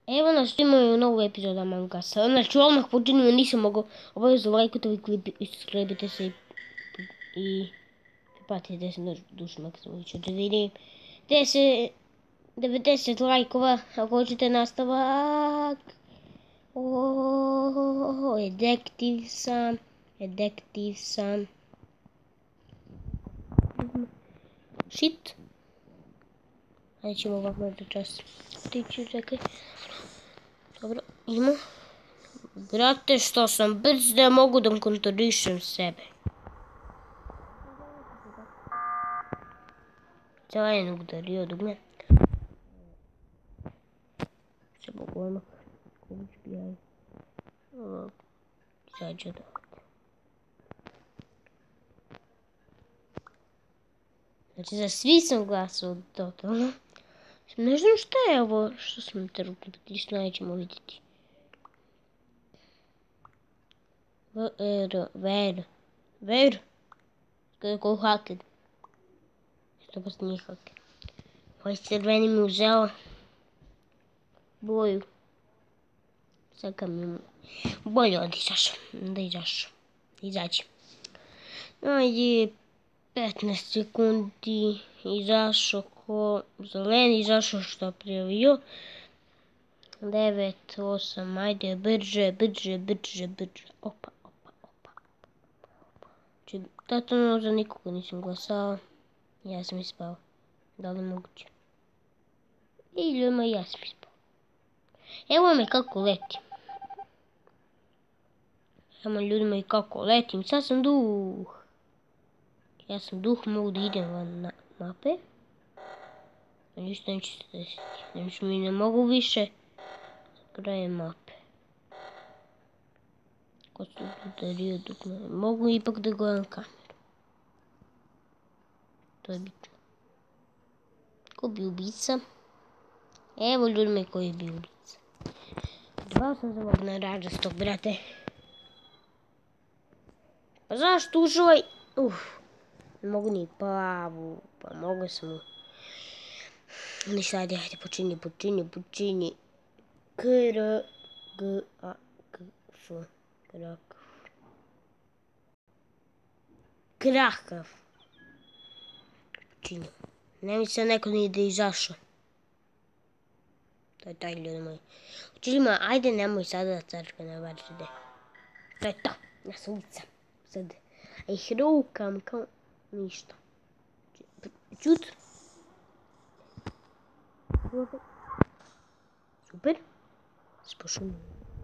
Evo nas, imaju novu epizodu Among Usa. Znači odmah počinimo, nisam mogao obavezno lajkujte ovaj klip, subscribe-ite se i pripatite se na dušu Maksimovića da vidim 90 lajkova ako hoćete nastavak. Edektiv sam. Shit. Ajde ćemo ovako možda čas. Tiću, čekaj. Dobro, idemo. Brate, što sam brz da mogu da kontrolišem sebe. Zeleni udario dugme. Se mogu odmah. Ković bijaj. Izađe da. Znači za svi sam glasao totalno. Ne znam šta je ovo što sam trenutno pritisnuo, nećemo vidjeti. Ver. Kako haker. Što pa nije haker. Ovaj crveni mi uzeo boju. Saka mi bolje da izađi. Ajde, 15 sekundi, izašao ko zeleni, izašao što prijavio. 9, 8, ajde, brže. Opa. Totalno za nikoga nisam glasao. Ja sam ispao. Da li moguće? I ljudima ja sam ispao. Evo me kako letim. Evo ljudima i kako letim. Sad sam duh. Ja sam duh, mogu da idem van mape. Ništa neće se desiti. Znači mi ne mogu više. Krajem mape. Ko se udario dok ne mogu ipak da gledam kameru. To je bitno. Ko bi ubica? Evo ljudima koji bi ubica. Dva sam za ovog narađastog, brate. Pa zašto uživaj? Ne mogu ni plavu. Pa mogu sam mu. Ništa, ajde, počini. K-R-G-A-K-F. Krakav. Počini. Ne mi se neko nije da izašao. To je taj ljudi moji. Učinima, ajde nemoj sada da crkve ne vađe. To je to. Ja sam ulica. Sad. A ih rukam kao ništa. Čut. Super. Spošujem.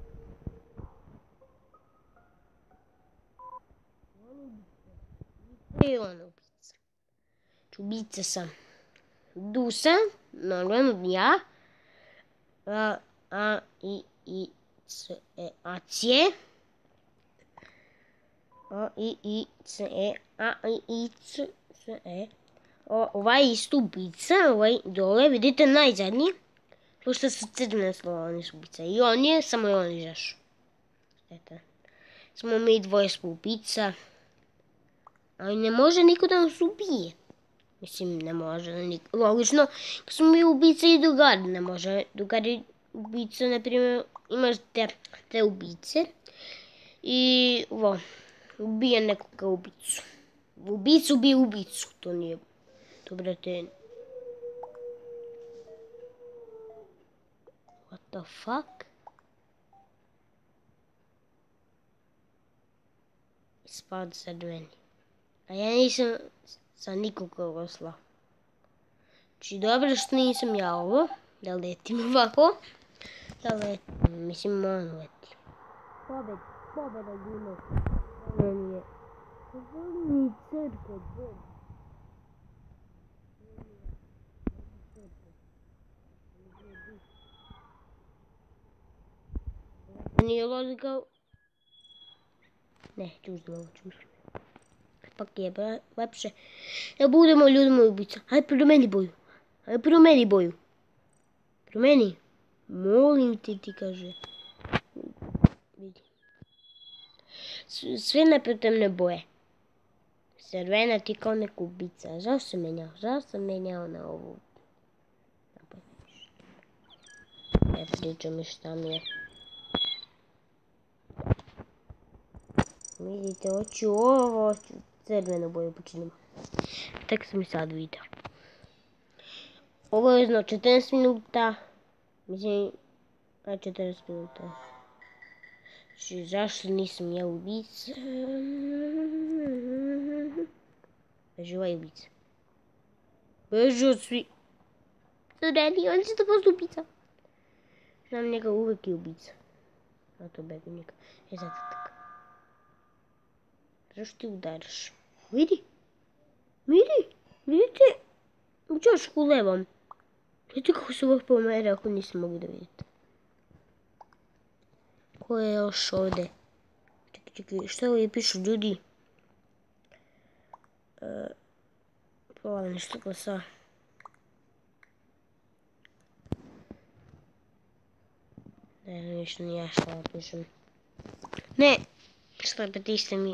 I on ubica. Ubica sam. Dusa. Normalno ja. A-I-I-C-E-A-C-E. A-I-I-C-E-A-I-I-C-E. Ovaj isto ubica, ovaj dole, vidite najzadnji. Pošto su crvene slova, oni su ubica. I on je, samo je on izašao. Samo mi dvoje smo ubica. Ali ne može niko da nas ubije. Mislim, ne može niko. Logično, kad smo mi ubica i drugari, ne može. Drugari ubica, na primjer, imaš te ubice. I, ubije nekoga ubicu. Ubicu ubije ubicu, to nije. To, brate. What the fuck? Ispad crveni. A ja nisam sa nikoga glasla. Znači, dobro što nisam ja ovo. Da letim ovako. Da letim, mislim, on leti. Pobeda Dino. On je. Pozvoli crkve, Bog. Nije logika. Ne, čužno ovo. Pak je lepše. Da budemo ljudima ubica. Hajde promeni boju. Promeni. Molim ti kaže. Vidi. Sve nepretemne boje. Crvena ti kao neka ubica. Zašto sam menjao na ovu? Ne pričam šta mi je. Vidite, hoću ovo, hoću crvenu boju počinimo. Tek sam i sad vidio. Ovo je 14 minuta. Mislim, 14 minuta. Znači, zašto nisam ja ubica? Beži ovaj ubica. Beži od svi. Zredi, on će da posto ubica. Znam njega uvijek je ubica. A to begu njega. Zadatak. Zašto ti udaraš? Vidi. Vidite. Čošku levom. Vidite kako se ovak pomere ako nisam mogu da vidite. Ko je još ovdje? Čekaj, što ovdje pišu ljudi? Hvala nešto glasa. Ne, ništa nije šta pišem. Ne! Šta petiste mi?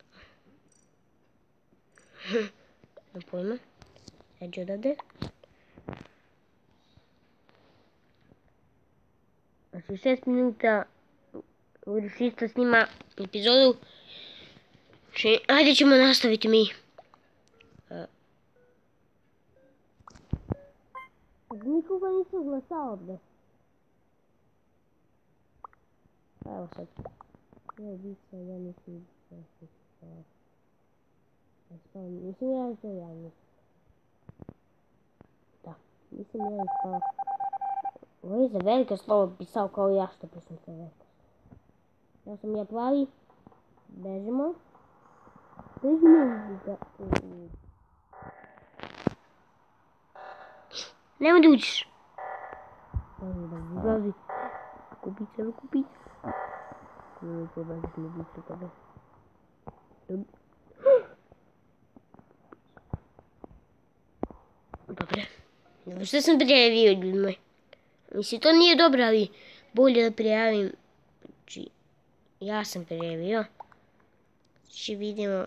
Ne pojma. Eđe odavde. Znači 6 minuta Uriš isto snima epizodu. Ajde ćemo nastaviti mi. Nikoga nisam glasao ovdje. Evo sad. Ja nisam glasao. Mislim ja to javno. Da, mislim ja ispao. Ovo je za velika slovo pisao kao ja što pisam za velika. Ja sam ja plavi. Bežimo. Nemoj da uđeš. Izlazi. Kupice. Nemoj pobaziti mi biće tebe. Dobre. Što sam prijavio, ljudi moj? Mislim, to nije dobro, ali bolje da prijavim. Znači, ja sam prijavio. Znači, vidimo,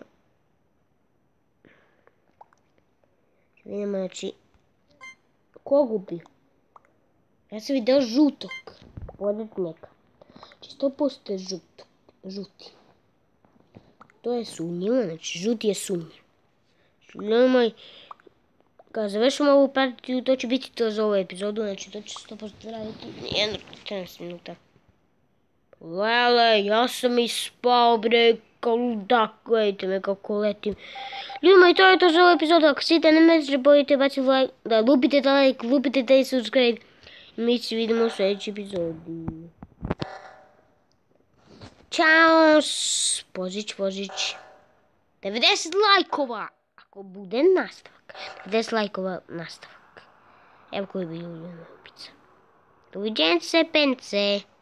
znači, ko gubi? Ja sam vidio žutog, pored neka. Znači, 100% je žuti. To je sumnjivo, znači, žuti je sumnjiv. Znači, ljudi moj, kada završimo ovu partiju, to će biti to za ovu epizodu, znači, to će 100% raditi 14 minuta. Lele, ja sam ispao, bre, kao ludak, gledajte me kako letim. Ljudi moji, to je to za ovu epizodu, ako svidite, ne zabojite baciti like, da lupite da like, lupite da subscribe. I mi se vidimo u sljedećoj epizodi. Ćao, Božić. 90 lajkova, ako bude nastavak. 90 lajkova nastavak. Evo koji bi ljubljena upica. Doviđence, pence.